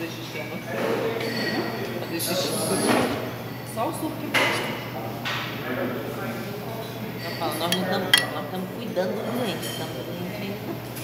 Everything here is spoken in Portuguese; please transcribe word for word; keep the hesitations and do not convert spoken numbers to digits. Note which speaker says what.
Speaker 1: fazer xixi é muito feio. Fazer xixi. Só o suco que presta. Eu falo, nós não estamos, nós estamos cuidando do doente, estamos doente ainda.